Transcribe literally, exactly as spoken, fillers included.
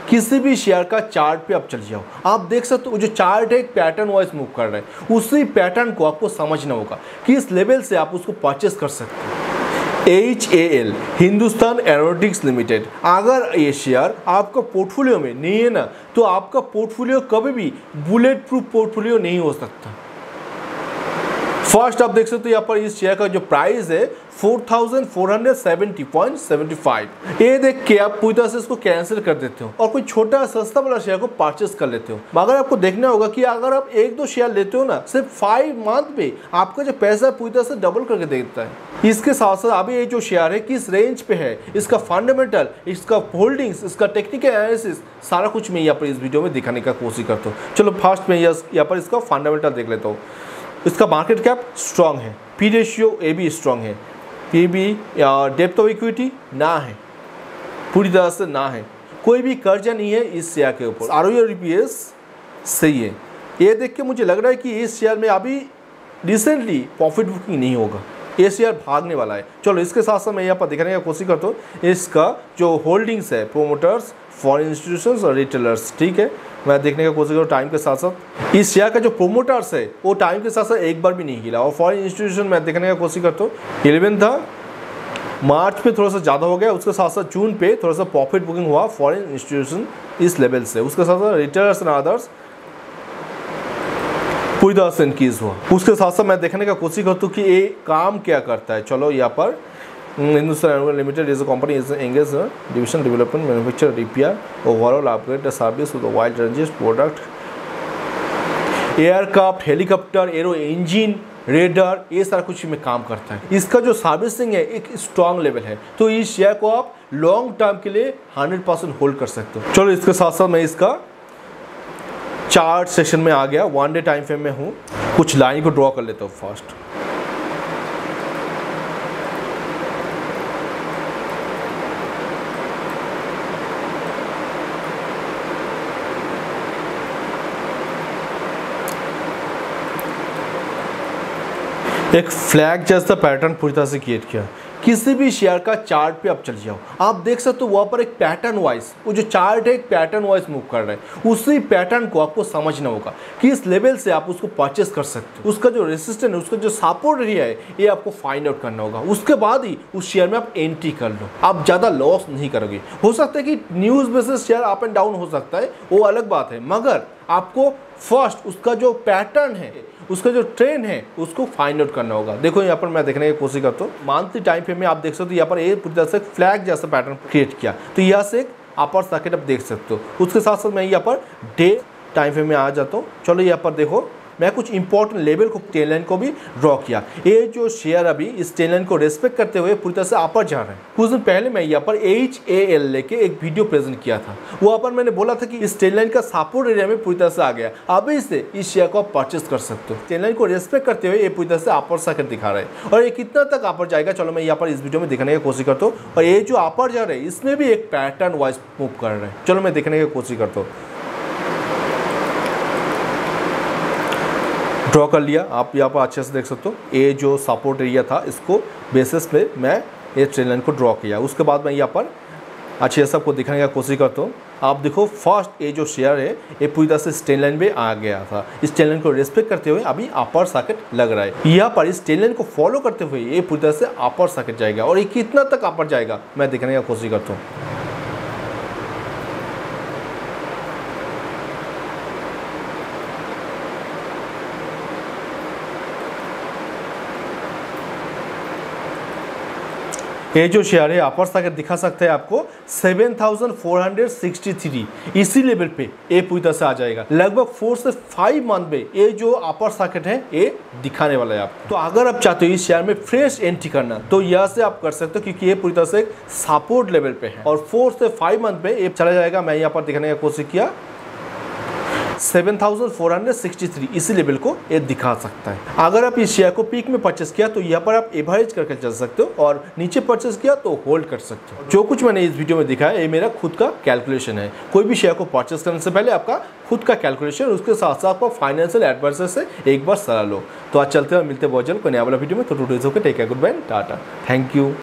किसी भी शेयर का चार्ट पे आप चल जाओ, आप देख सकते हो जो चार्ट है एक पैटर्न वाइज मूव कर रहा है, उसी पैटर्न को आपको समझना होगा कि इस लेवल से आप उसको परचेस कर सकते हो। H A L Hindustan Aeronautics Limited, अगर ये शेयर आपका पोर्टफोलियो में नहीं है ना, तो आपका पोर्टफोलियो कभी भी बुलेट प्रूफ पोर्टफोलियो नहीं हो सकता। फर्स्ट आप देख सकते हो यहाँ पर इस शेयर का जो प्राइस है four thousand four hundred seventy point seventy five. ये देख के आप पूरी तरह से इसको कैंसिल कर देते हो और कोई छोटा सस्ता वाला शेयर को परचेस कर लेते हो। मगर आपको देखना होगा कि अगर आप एक दो शेयर लेते हो ना, सिर्फ फाइव मंथ पे आपका जो पैसा पूरी तरह से डबल करके देता है। इसके साथ साथ अभी ये जो शेयर है किस रेंज पे है, इसका फंडामेंटल, इसका होल्डिंग्स, इसका टेक्निकल एनालिसिस, सारा कुछ मैं यहाँ पर इस वीडियो में दिखाने का कोशिश करता हूँ। चलो फर्स्ट में यहाँ पर इसका फंडामेंटल देख लेता हूँ। इसका मार्केट कैप स्ट्रांग है, पी रेशियो ए भी स्ट्रांग है, पी बी या डेप्थ ऑफ इक्विटी ना है, पूरी तरह से ना है, कोई भी कर्जा नहीं है इस शेयर के ऊपर। आर ओ ई और ई पी एस सही है। ये देख के मुझे लग रहा है कि इस शेयर में अभी रिसेंटली प्रॉफिट बुकिंग नहीं होगा, ये शेयर भागने वाला है। चलो इसके साथ साथ मैं यहाँ पर दिखाने की कोशिश करता हूँ इसका जो होल्डिंग्स है, प्रोमोटर्स, फॉरेन इंस्टीट्यूशंस और रिटेलर्स, ठीक है, मैं देखने का कोशिश करूँ टाइम के साथ साथ। इस शेयर का जो प्रोमोटर्स है वो टाइम के साथ साथ एक बार भी नहीं हिला, और फॉरेन इंस्टीट्यूशन मैं देखने का कोशिश करता हूँ। इलेवन था, मार्च पे थोड़ा सा ज़्यादा हो गया, उसके साथ साथ जून पे थोड़ा सा प्रॉफिट बुकिंग हुआ फॉरेन इंस्टीट्यूशन इस लेवल से, उसके साथ साथ रिटेलर्स एंड अदर्स पूरी तरह से इनक्रीज हुआ। उसके साथ साथ मैं देखने का कोशिश करता हूँ कि ये काम क्या करता है। चलो यहाँ पर Hindustan Aeronautics Limited is a company is engage division development manufacture repair overall upgrade service with wide ranges product, aircraft, helicopter, aero engine, radar, ये सारा कुछ में काम करता है। इसका जो सर्विसिंग है एक स्ट्रॉन्ग लेवल है, तो इस शेयर को आप लॉन्ग टर्म के लिए हंड्रेड परसेंट होल्ड कर सकते हो। चलो इसके साथ साथ मैं इसका चार्ट सेक्शन में आ गया, वन डे टाइम फ्रेम में हूँ, कुछ लाइन को ड्रॉ कर लेता हूँ फर्स्ट। एक फ्लैग जैसा पैटर्न पूरी तरह से क्रिएट किया। किसी भी शेयर का चार्ट पे आप चल जाओ, आप देख सकते हो वहाँ पर एक पैटर्न वाइज, वो जो चार्ट है एक पैटर्न वाइज मूव कर रहा है, उसी पैटर्न को आपको समझना होगा कि इस लेवल से आप उसको परचेस कर सकते हो। उसका जो रेसिस्टेंस है, उसका जो सपोर्ट एरिया है, ये आपको फाइंड आउट करना होगा। उसके बाद ही उस शेयर में आप एंट्री कर लो, आप ज़्यादा लॉस नहीं करोगे। हो सकता है कि news basis share up and down हो सकता है, वो अलग बात है, मगर आपको फर्स्ट उसका जो पैटर्न है, उसका जो ट्रेंड है, उसको फाइंड आउट करना होगा। देखो यहाँ पर मैं देखने की कोशिश करता हूँ, मंथली टाइम फ्रेम में आप देख सकते हो यहाँ पर एक पूरी तरह से फ्लैग जैसा पैटर्न क्रिएट किया, तो यहाँ से एक अपर सर्किट आप देख सकते हो। उसके साथ साथ मैं यहाँ पर डे टाइम फ्रेम में आ जाता हूँ। चलो यहाँ पर देखो, मैं कुछ इंपॉर्टेंट लेवल को, ट्रेंड लाइन को भी ड्रॉ किया। ये जो शेयर अभी इस ट्रेंड लाइन को रेस्पेक्ट करते हुए पूरी तरह से अपर जा रहे हैं। कुछ दिन पहले मैं यहाँ पर एच ए एल लेके एक वीडियो प्रेजेंट किया था, वहाँ पर मैंने बोला था कि इस ट्रेंड लाइन का सपोर्ट एरिया में पूरी तरह से आ गया, अभी से इस शेयर को आप परचेस कर सकते हो। ट्रेंड लाइन को रेस्पेक्ट करते हुए ये पूरी तरह से अपर सर्किट दिखा रहा है, और ये कितना तक अपर जाएगा चलो मैं यहाँ पर इस वीडियो में दिखाने की कोशिश करता हूँ। और ये जो अपर जा रहा है इसमें भी एक पैटर्न वाइज मूव कर रहा है, चलो मैं देखने की कोशिश करता हूँ। ड्रॉ कर लिया, आप यहाँ पर अच्छे से देख सकते हो। ये जो सपोर्ट एरिया था, इसको बेसिस पे मैं ये ट्रेंड लाइन को ड्रॉ किया। उसके बाद मैं यहाँ पर अच्छे से सबको दिखाने की कोशिश करता हूँ। आप देखो फर्स्ट ये जो शेयर है ये पूरी तरह से ट्रेंड लाइन में आ गया था। इस ट्रेंड लाइन को रेस्पेक्ट करते हुए अभी अपर सर्किट लग रहा है। यहाँ पर इस ट्रेंड लाइन को फॉलो करते हुए ये पूरी तरह से अपर सर्किट जाएगा, और ये कितना तक अपर जाएगा मैं दिखाने की कोशिश करता हूँ। ये जो शेयर है अपर सर्किट दिखा सकते हैं आपको seven thousand four hundred sixty three, इसी लेवल पे ये पूरी तरह से आ जाएगा। लगभग फोर से फाइव मंथ में ये जो अपर सर्किट है ये दिखाने वाला है आपको। तो अगर आप चाहते हो इस शेयर में फ्रेश एंट्री करना, तो यहाँ से आप कर सकते हो, क्योंकि ये पूरी तरह से सपोर्ट लेवल पे है, और फोर से फाइव मंथ में ये चला जाएगा। मैं यहाँ पर दिखाने की कोशिश किया seven thousand four hundred sixty three, इसी लेवल को ये दिखा सकता है। अगर आप इस शेयर को पीक में परचेस किया तो यहाँ पर आप एवरेज करके चल सकते हो, और नीचे परचेस किया तो होल्ड कर सकते हो। जो कुछ मैंने इस वीडियो में दिखाया ये मेरा खुद का कैलकुलेशन है। कोई भी शेयर को परचेस करने से पहले आपका खुद का कैलकुलेशन, उसके साथ साथ आपको फाइनेंशियल एडवाइजर से एक बार सलाह लो। तो आज चलते हैं, मिलते हैं बहुत जल्द कोई नया वाला वीडियो में। तो today is okay, take care, good bye, tata, thank you.